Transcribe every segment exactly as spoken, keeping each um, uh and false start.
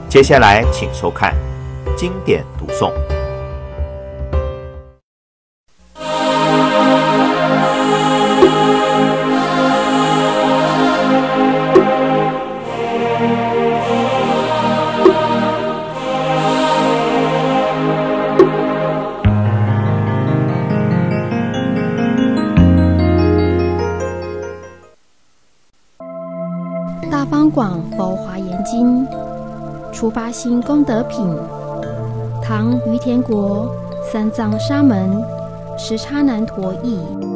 接下来请收看经典读诵。 大方广佛华严经初发心功德品，唐于田国三藏沙门时叉难陀译。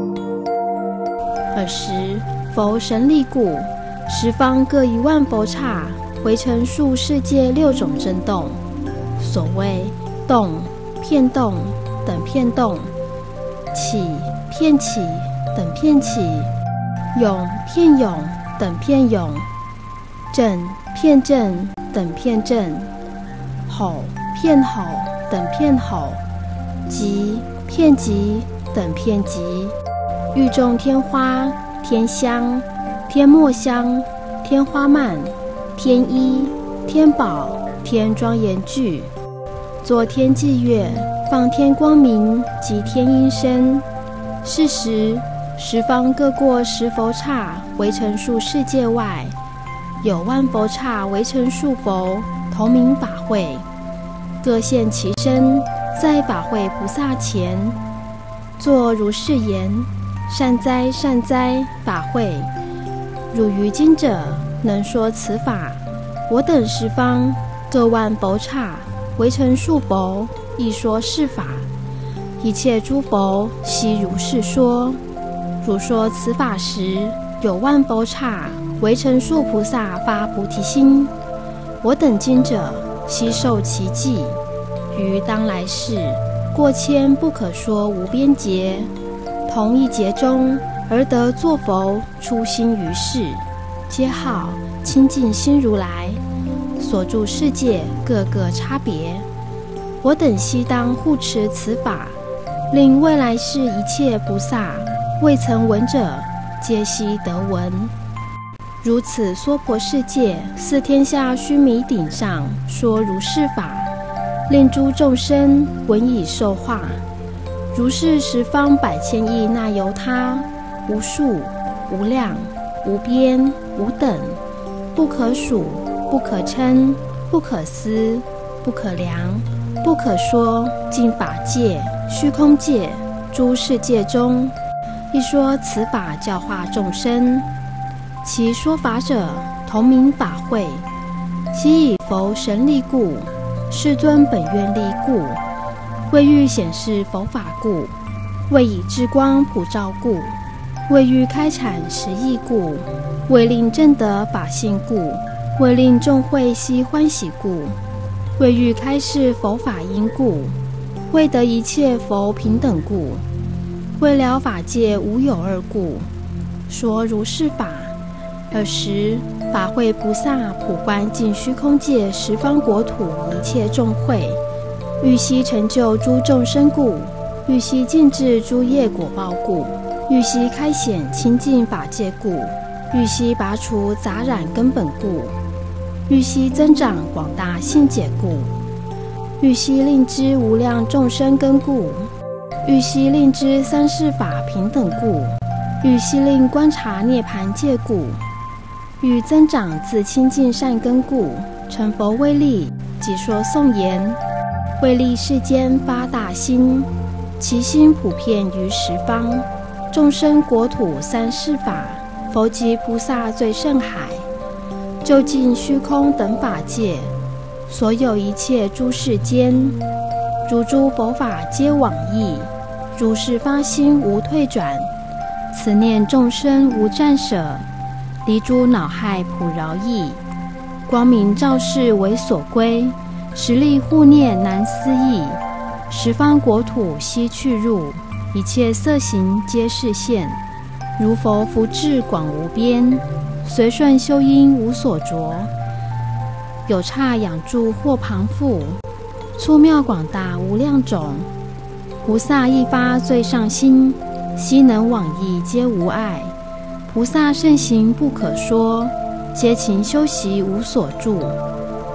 尔时佛神力故，十方各一万佛刹，回陈数世界六种震动。所谓动、片动等片动，起、片起等片起，涌、片涌等片涌，震、片震等片震，吼、片吼等片吼，急、片急等片急，欲种天花、天香、天墨香、天花蔓、天衣、天宝、天庄严具，作天伎乐，放天光明及天音声。是时十方各过十佛刹，为陈数世界外，有万佛刹为陈数佛，同名法会，各现其身，在法会菩萨前，作如是言：善哉善哉，法会！汝于今者能说此法，我等十方各万佛刹为陈数佛，亦说是法。一切诸佛悉如是说。汝说此法时，有万佛刹为陈数菩萨发菩提心，我等今者悉受其记，于当来世过千不可说无边劫，同一劫中而得作佛，出心于世，皆号清净心如来。所住世界各个差别，我等悉当护持此法，令未来世一切菩萨未曾闻者，皆悉得闻。如此娑婆世界四天下须弥顶上说如是法，令诸众生闻已受化。如是十方百千亿那由他，无数无量无边无等，不可数不可称不可思不可量不可说，尽法界虚空界诸世界中，一说此法教化众生。其说法者同名法会，悉以佛神力故，世尊本愿力故，为欲显示佛法故，为以智光普照故，为欲开阐实义故，为令证得法性故，为令众会悉欢喜故，为欲开示佛法因故，为得一切佛平等故，为了法界无有二故，说如是法。尔时法会菩萨普观尽虚空界十方国土一切众会，欲悉成就诸众生故，欲悉尽至诸业果报故，欲悉开显清净法界故，欲悉拔除杂染根本故，欲悉增长广大性解故，欲悉令知无量众生根故，欲悉令知三世法平等故，欲悉令观察涅盘界故，欲增长自清净善根故，成佛威力，即说颂言：为利世间发大心，其心普遍于十方，众生国土三世法，佛及菩萨最胜海，究竟虚空等法界，所有一切诸世间，如诸佛法皆往诣，如是发心无退转，此念众生无暂舍，离诸恼害普饶益，光明照世为所归，实力护念难思议，十方国土悉去入，一切色行皆示现，如佛福智广无边，随顺修因无所着，有刹养住或旁覆，粗妙广大无量种，菩萨一发最上心，悉能往诣皆无碍，菩萨圣行不可说，皆勤修习无所住，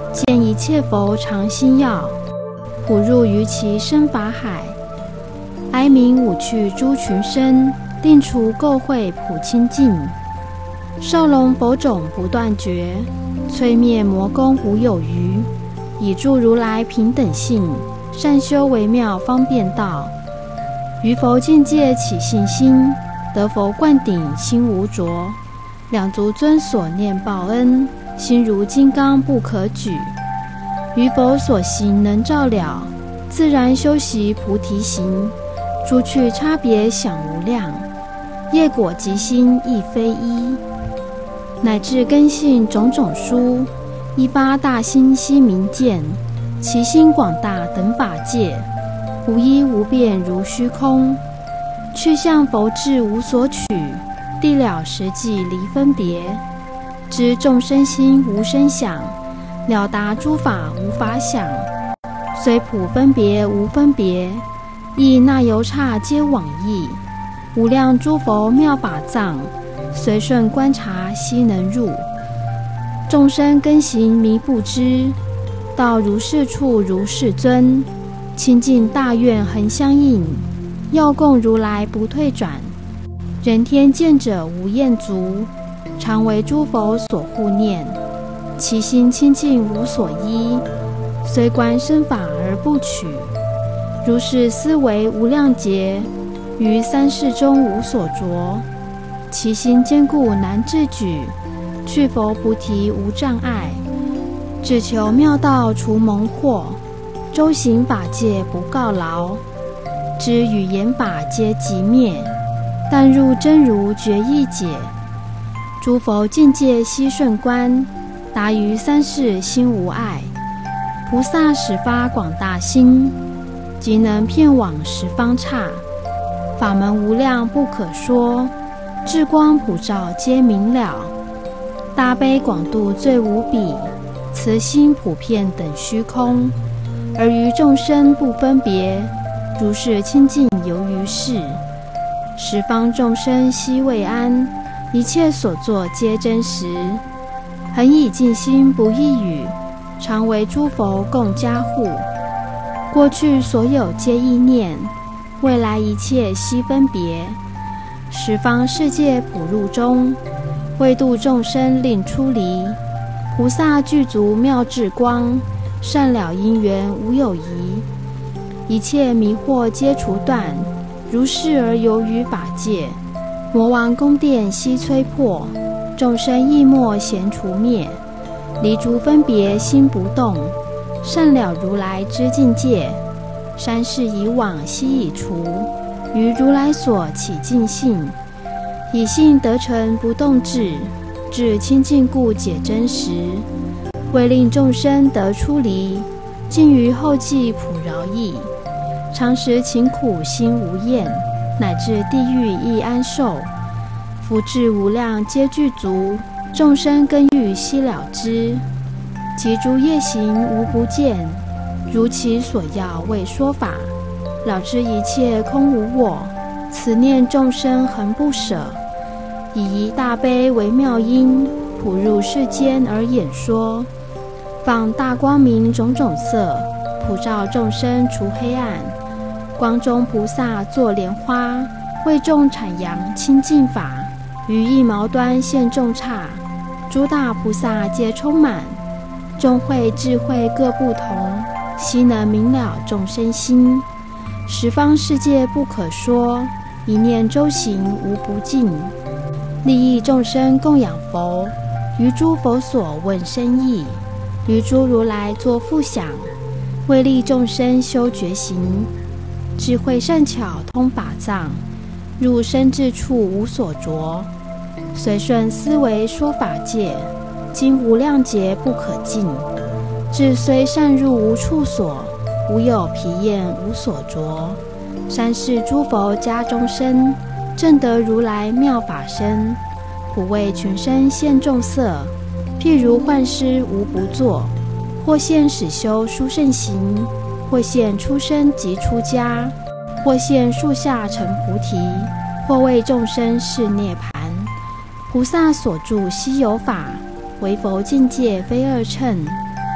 见一切佛常心要，普入于其身法海。哀鸣五趣诸群生，定除垢秽普清净。受龙佛种不断绝，摧灭魔功无有余。以助如来平等性，善修微妙方便道。于佛境界起信心，得佛灌顶心无着。两足尊所念报恩，心如金刚不可举。于佛所行能照了，自然修习菩提行。诸趣差别想无量，业果即心亦非一。乃至根性种种殊，一发大心悉明见。其心广大等法界，无一无变如虚空。去向佛智无所取，地了实际离分别。知众生心无声响，了达诸法无法想。虽普分别无分别，亦那由刹皆往诣。无量诸佛妙法藏，随顺观察悉能入。众生根行迷不知，到如是处如是尊。清净大愿恒相应，要供如来不退转。人天见者无厌足，常为诸佛所护念。其心清净无所依，虽观身法而不取。如是思维无量劫，于三世中无所着。其心坚固难自举，去佛菩提无障碍。只求妙道除蒙惑，周行法界不告劳。知语言法皆寂灭，但入真如觉意解。诸佛境界悉顺观，达于三世心无碍。菩萨始发广大心，即能遍往十方刹。法门无量不可说，智光普照皆明了。大悲广度最无比，慈心普遍等虚空。而于众生不分别，如是清净游于世。十方众生悉未安，一切所作皆真实。恒以净心不异语，常为诸佛共加护。过去所有皆意念，未来一切悉分别。十方世界普入中，为度众生令出离。菩萨具足妙智光，善了因缘无有疑。一切迷惑皆除断，如是而游于法界。魔王宫殿悉摧破，众生亦莫咸除灭。离诸分别心不动，善了如来之境界。三世以往悉已除，于如来所起净性。以性得成不动智，智清净故解真实。为令众生得出离，尽于后继普饶益。常时勤苦心无厌，乃至地狱亦安受。福智无量皆具足，众生根欲悉了之。及诸业行无不见，如其所要为说法。了知一切空无我，此念众生恒不舍。以一大悲为妙音，普入世间而演说。放大光明种种色，普照众生除黑暗。光中菩萨作莲花，为众阐扬清净法。于一毛端现众刹，诸大菩萨皆充满。众慧智慧各不同，悉能明了众生心。十方世界不可说，一念周行无不尽。利益众生供养佛，于诸佛所问深意。于诸如来作复想，为利众生修觉行。智慧善巧通法藏，入深智处无所着。随顺思维说法界，今无量劫不可尽。智虽善入无处所，无有疲厌无所着。三世诸佛家中生，正得如来妙法身。普为群生现众色，譬如幻师无不作。或现始修殊胜行，或现出生即出家，或现树下成菩提，或为众生示涅盘。菩萨所著稀有法，为佛境界非二乘。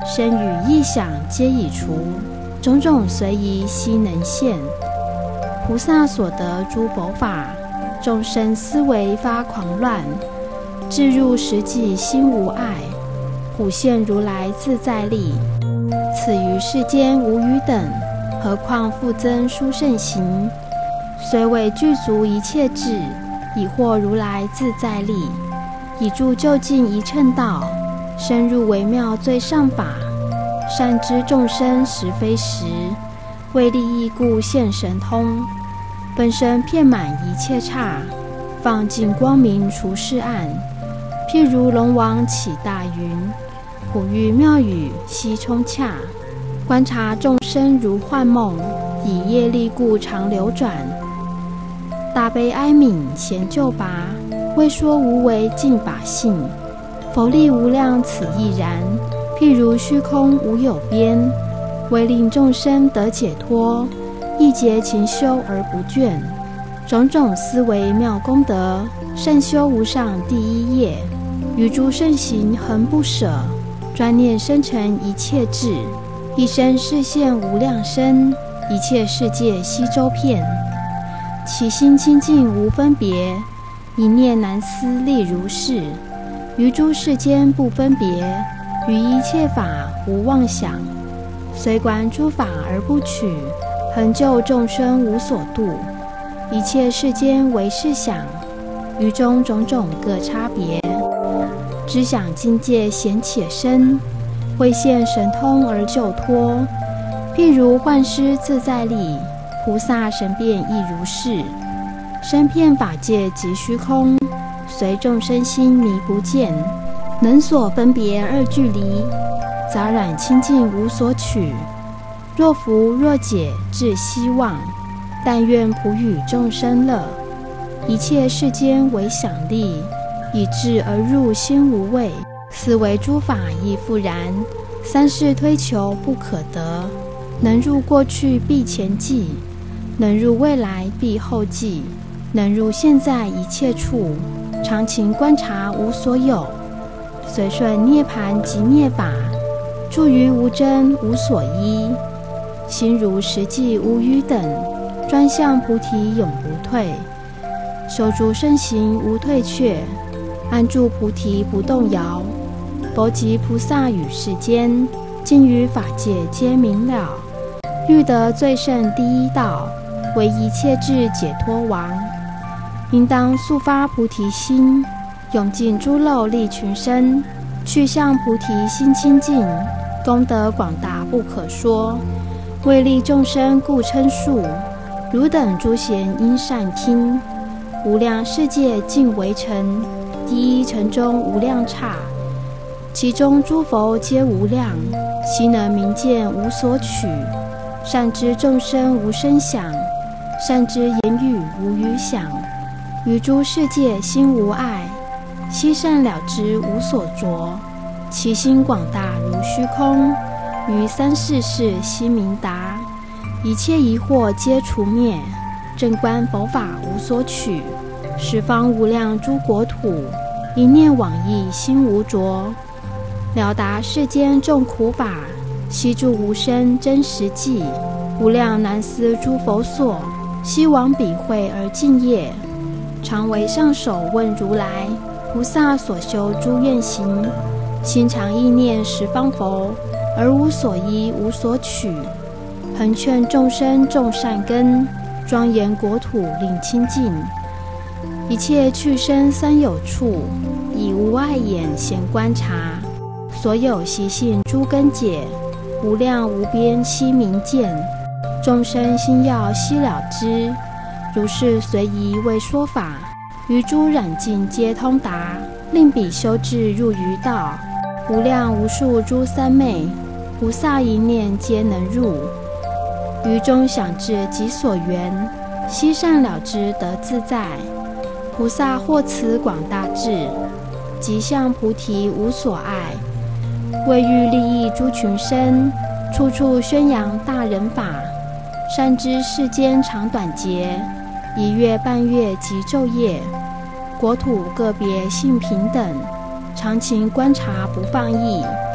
身语意想皆已除，种种随意悉能现。菩萨所得诸佛法，众生思维发狂乱，至入实际心无碍，普现如来自在力。此于世间无余等，何况复增殊胜行？虽为具足一切智，已获如来自在力，以助就近一乘道，深入微妙最上法，善知众生实非实，为利益故现神通，本身遍满一切刹，放尽光明除世暗。譬如龙王起大云，普喻妙语悉充洽，观察众生如幻梦，以业力故常流转。大悲哀悯贤救拔，为说无为尽法性。佛力无量此亦然，譬如虚空无有边，为令众生得解脱，一劫勤修而不倦。种种思维妙功德，善修无上第一业。于诸圣行恒不舍，专念生成一切智，一生示现无量身，一切世界悉周遍。其心清净无分别，一念难思利如是。于诸世间不分别，于一切法无妄想。虽观诸法而不取，恒救众生无所度。一切世间唯是想，于中种种各差别。知想境界显且深，会现神通而救脱。譬如幻师自在力，菩萨神变亦如是。身遍法界即虚空，随众生心迷不见，能所分别二距离，杂染清净无所取。若福若解至希望，但愿普与众生乐。一切世间唯想力，以至而入心无畏。思维诸法亦复然，三世推求不可得。能入过去必前际，能入未来必后继，能入现在一切处，常勤观察无所有。随顺涅盘即灭法，住于无真无所依。心如实际无余等，专向菩提永不退。修诸圣行无退却，安住菩提不动摇。佛及菩萨与世间，尽于法界皆明了。欲得最胜第一道，为一切智解脱王。应当速发菩提心，永尽诸漏利群生，去向菩提心清净，功德广大不可说。为利众生故称述，汝等诸贤应善听。无量世界尽为尘，第一尘中无量刹，其中诸佛皆无量，悉能明见无所取。善知众生无声响，善知言语无余响。于诸世界心无碍，悉善了知无所着。其心广大如虚空，于三世事悉明达。一切疑惑皆除灭，正观佛法无所取。十方无量诸国土，一念往诣心无着。了达世间众苦法，悉住无生真实际。无量难思诸佛所，悉往彼会而敬业。常为上首问如来，菩萨所修诸愿行。心常意念十方佛，而无所依无所取。恒劝众生种善根，庄严国土令清净。一切去生三有处，以无碍眼闲观察。所有习性诸根解，无量无边悉明见。众生心要悉了知，如是随宜为说法。于诸染净皆通达，令彼修至入于道。无量无数诸三昧，菩萨一念皆能入。于中想至己所缘，悉善了知得自在。菩萨获此广大智，即向菩提无所爱。为欲利益诸群生，处处宣扬大人法。善知世间长短节，一月半月及昼夜。国土个别性平等，常勤观察不放逸。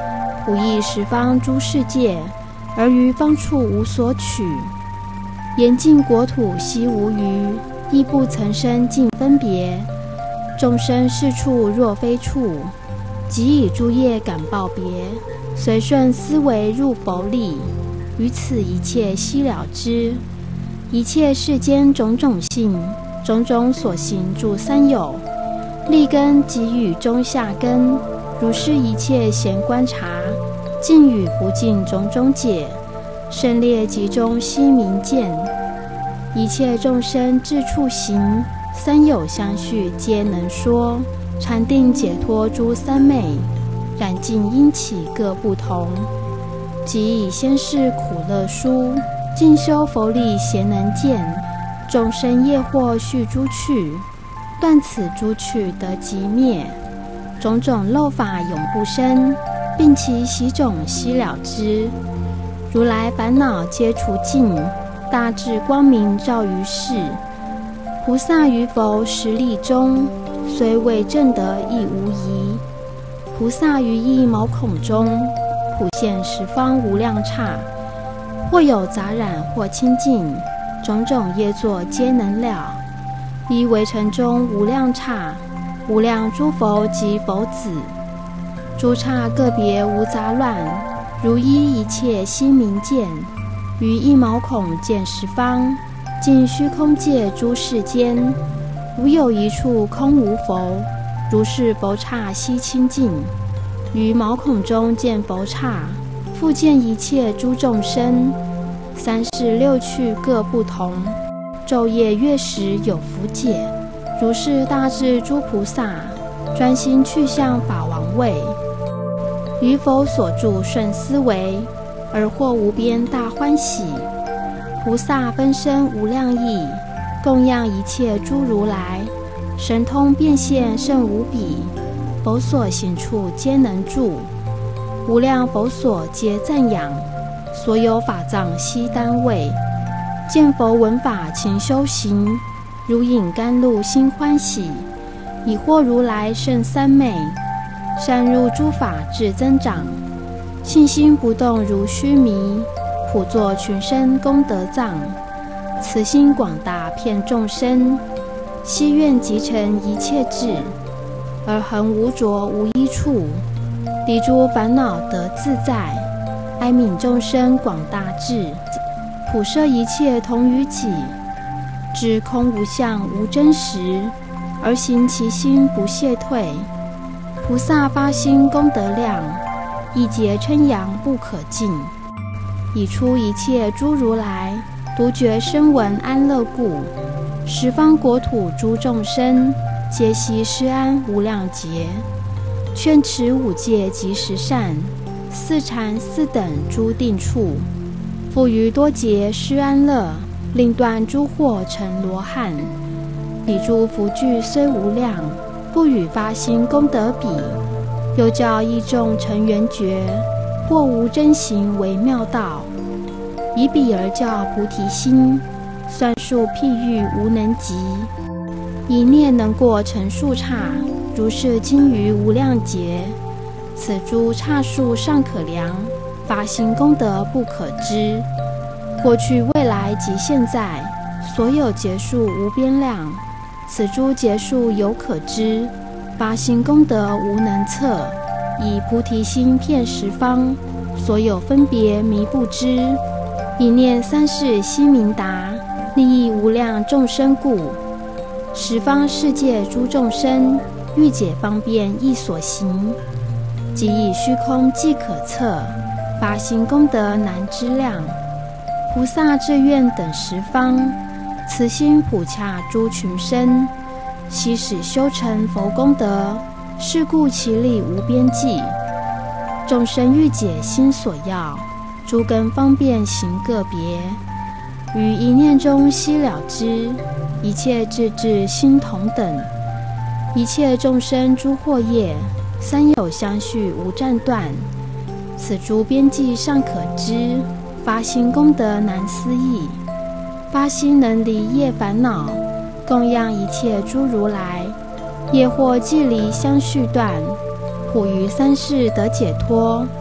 普益十方诸世界，而于方处无所取。言尽国土悉无余，亦不曾生尽分别。众生是处若非处，即以诸业感报别，随顺思维入佛力，于此一切悉了之。一切世间种种性，种种所行住三有，立根即与中下根，如是一切闲观察，尽与不尽种种解，胜劣集中悉明见。一切众生至处行，三有相续皆能说，禅定解脱诸三昧，染尽因起各不同。即以先是苦乐书，进修佛力咸能见，众生业惑续诸趣，断此诸趣得即灭。种种漏法永不生，并其习种悉了之。如来烦恼皆除尽，大智光明照于世。菩萨于佛十力中，虽未证得亦无疑。菩萨于一毛孔中，普现十方无量刹。或有杂染，或清净，种种业作皆能了。依围城中无量刹，无量诸佛及佛子，诸刹个别无杂乱，如一一切悉明见。于一毛孔见十方，尽虚空界诸世间，无有一处空无佛，如是佛刹悉清净。于毛孔中见佛刹，复见一切诸众生，三世六趣各不同，昼夜月时有福解。如是大智诸菩萨，专心去向法王位，于佛所住顺思维，而获无边大欢喜。菩萨分身无量亿，供养一切诸如来，神通变现甚无比，佛所行处皆能住。无量佛所皆赞扬，所有法藏悉单位。见佛闻法勤修行，如饮甘露心欢喜。已获如来胜三昧，善入诸法智增长。信心不动如须弥，普作群生功德藏。慈心广大遍众生，希愿集成一切智，而恒无着无一处，离诸烦恼得自在。哀悯众生广大智，普摄一切同于己。知空无相无真实，而行其心不懈退。菩萨发心功德量，一劫称扬不可尽。已出一切诸如来，独觉声闻安乐故。十方国土诸众生，皆悉施安无量劫。劝持五戒及十善，四禅四等诸定处。复于多劫施安乐，令断诸惑成罗汉。彼诸福聚虽无量，不与发心功德比。又教一众成圆觉，或无真行为妙道。以彼而教菩提心，算数譬喻无能及。一念能过成数刹，如是经于无量劫。此诸刹数尚可量，发心功德不可知。过去未来及现在，所有劫数无边量。此诸劫数有可知，发心功德无能测。以菩提心遍十方，所有分别迷不知。一念三世悉明达，利益无量众生故。十方世界诸众生，欲解方便亦所行。即以虚空即可测，发心功德难知量。菩萨志愿等十方，慈心普洽诸群生，悉使修成佛功德。是故其力无边际。众生欲解心所要，诸根方便行个别。于一念中悉了之，一切智智心同等。一切众生诸惑业，三有相续无暂断。此诸边际尚可知，发心功德难思议。发心能离业烦恼，供养一切诸如来。业惑既离相续断，普于三世得解脱。一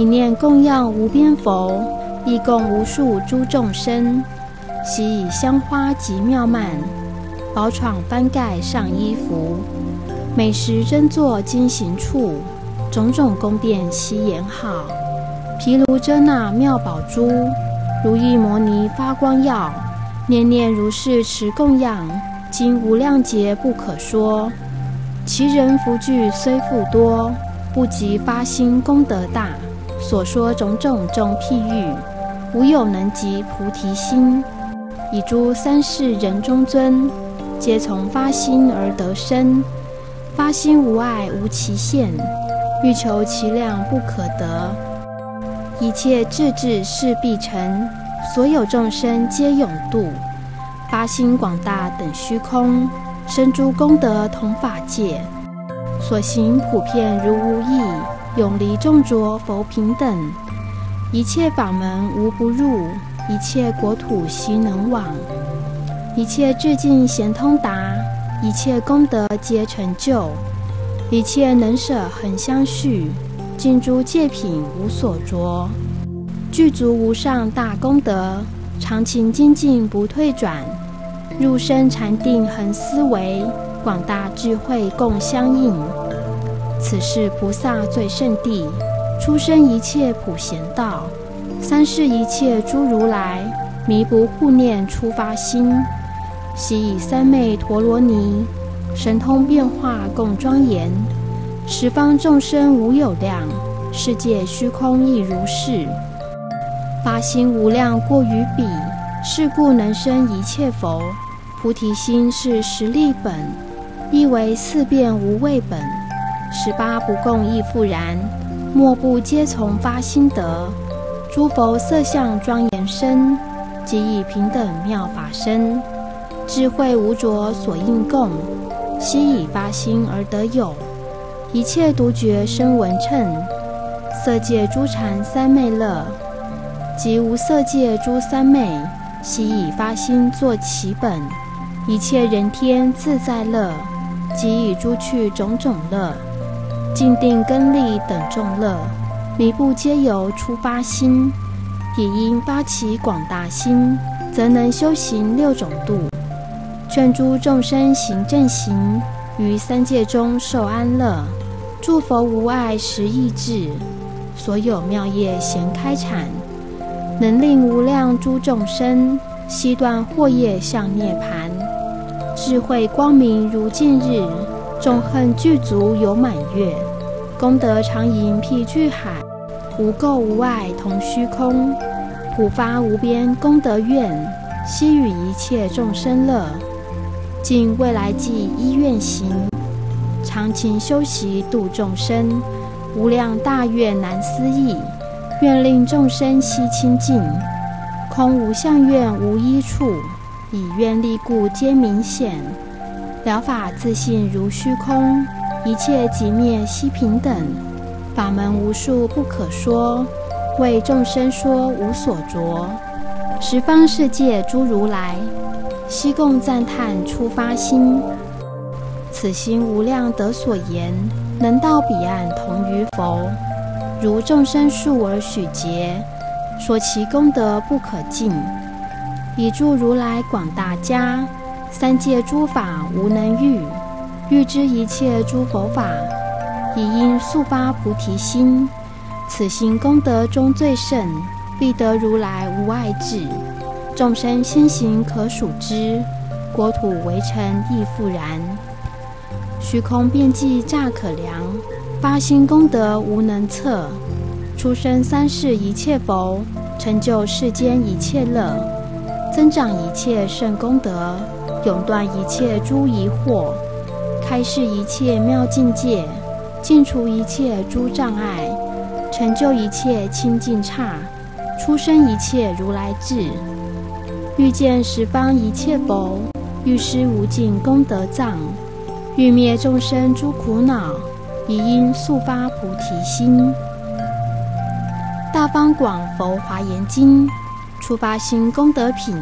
一念供养无边佛，亦供无数诸众生。悉以香花及妙曼，宝氅翻盖上衣服。每时珍坐经行处，种种宫殿悉严好。毗卢遮那妙宝珠，如意摩尼发光耀，念念如是持供养，经无量劫不可说。其人福聚虽复多，不及发心功德大。所说种种众譬喻，无有能及菩提心。以诸三世人中尊，皆从发心而得生。发心无碍无期限，欲求其量不可得。一切智智事必成，所有众生皆永度。发心广大等虚空，生诸功德同法界。所行普遍如无异，永离众浊佛平等。一切法门无不入，一切国土悉能往。一切智境咸通达，一切功德皆成就。一切能舍恒相续，尽诸戒品无所着。具足无上大功德，常勤精进不退转。入深禅定恒思维，广大智慧共相应。此是菩萨最胜地，出生一切普贤道。三世一切诸如来，弥不护念初发心。悉以三昧陀罗尼，神通变化共庄严。十方众生无有量，世界虚空亦如是。发心无量过于彼，是故能生一切佛。菩提心是实力本，亦为四变无畏本。十八不共亦复然，莫不皆从发心得。诸佛色相庄严身，即以平等妙法身。智慧无着所应供，悉以发心而得有。一切独觉声闻乘，色界诸禅三昧乐，即无色界诸三昧，悉以发心作其本。一切人天自在乐，即以诸趣种种乐。静定根力等众乐，弥不皆由初发心。也因发起广大心，则能修行六种度。劝诸众生行正行，于三界中受安乐。诸佛无碍实义智，所有妙业咸开阐。能令无量诸众生，悉断惑业向涅盘。智慧光明如镜日，众恨具足有满月。功德常盈辟巨海，无垢无碍同虚空。普发无边功德愿，悉与一切众生乐。尽未来际依愿行，常勤修习度众生。无量大愿难思议，愿令众生悉清净。空无相愿无依处，以愿力故皆明显。了法自性如虚空，一切即灭悉平等。法门无数不可说，为众生说无所着。十方世界诸如来，悉共赞叹初发心。此心无量得所言，能到彼岸同于佛。如众生数而许劫，说其功德不可尽。以诸如来广大家，三界诸法无能喻。欲知一切诸佛法，以因速发菩提心。此心功德中最胜，必得如来无碍智。众生先行可数之，国土围城亦复然。虚空遍计乍可量，发心功德无能测。出生三世一切佛，成就世间一切乐。增长一切圣功德，永断一切诸疑惑。开示一切妙境界，尽除一切诸障碍。成就一切清净刹，出生一切如来智。欲见十方一切佛，欲施无尽功德藏。欲灭众生诸苦恼，以因速发菩提心。大方广佛华严经，初发心功德品。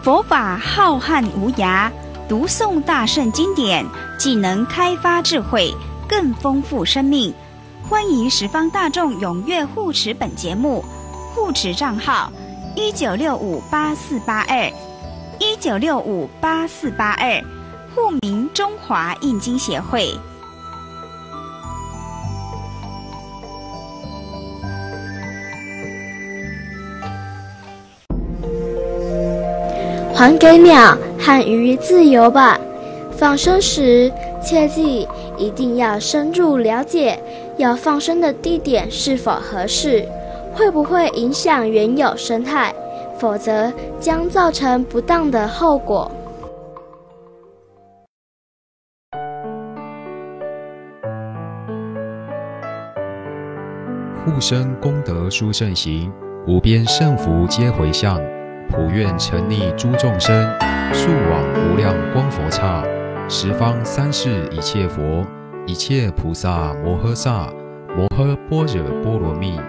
佛法浩瀚无涯，读诵大圣经典，既能开发智慧，更丰富生命。欢迎十方大众踊跃护持本节目，护持账号一九六五八四八二一九六五八四八二，户名中华印经协会。 还给鸟和鱼自由吧。放生时切记一定要深入了解要放生的地点是否合适，会不会影响原有生态，否则将造成不当的后果。 护生功德殊胜行，无边胜福皆回向。普愿沉溺诸众生，速往无量光佛刹。十方三世一切佛，一切菩萨摩诃萨，摩诃般若波罗蜜。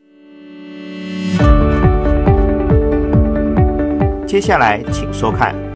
接下来，请收看